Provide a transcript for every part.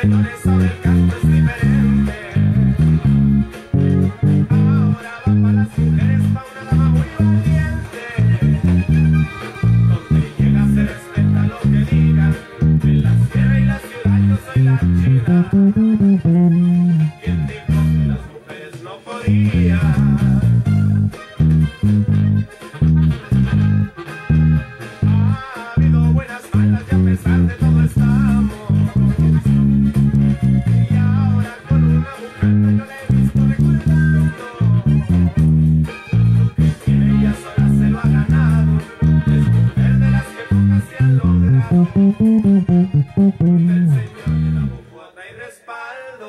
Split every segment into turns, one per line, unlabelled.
señores, ahora el canto es diferente. Ahora va para las mujeres, para una dama muy valiente. Donde llega se respeta lo que digan. En la sierra y la ciudad yo soy la chida. ¿Quién dijo que las mujeres no podían? Ha habido buenas, malas y a pesar de todo estamos. Y ahora con una mujer no yo la he visto recordando. Lo que tiene ella sola se lo ha ganado. Es mujer de las que pocas se han logrado. El señor le da bufanda y respaldo.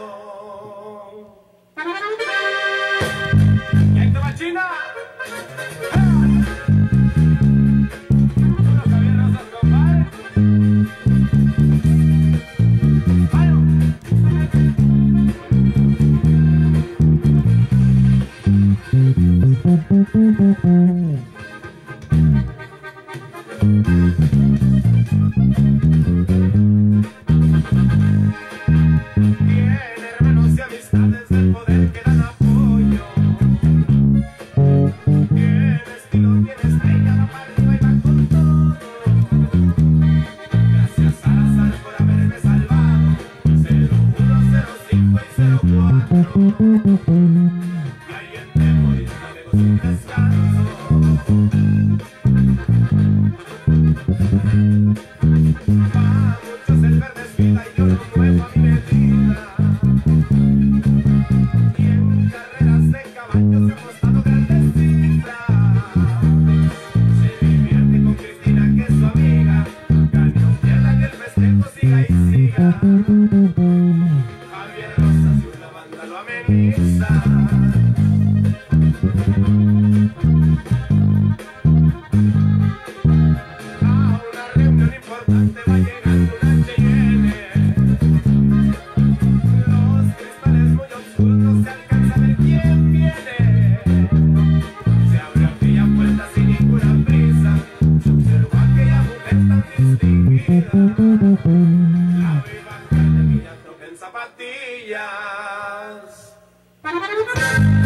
¡Y ahí te va China! Tiene hermanos y amistades del poder que dan apoyo. Tiene estilo, tiene estrella, va para arriba y va con todo. Gracias al azar por haberme salvado. 0105 y 04. Hay en terrorista, luego sin descanso. Para muchos el verde es vida y yo lo muevo a mi medida. Y en carreras de caballos hemos dado grandes cifras. Se divierte con Cristina, que es su amiga. Gane o pierda que el festejo siga y siga. Javier Rosas y una banda lo ameniza. A una reunión importante va llegando una H&M. Los cristales muy oscuros no se alcanza a ver quién viene. Se abrió aquella puerta sin ninguna prisa. Se observó aquella mujer tan distinguida. La viva carne que ya toca en zapatillas.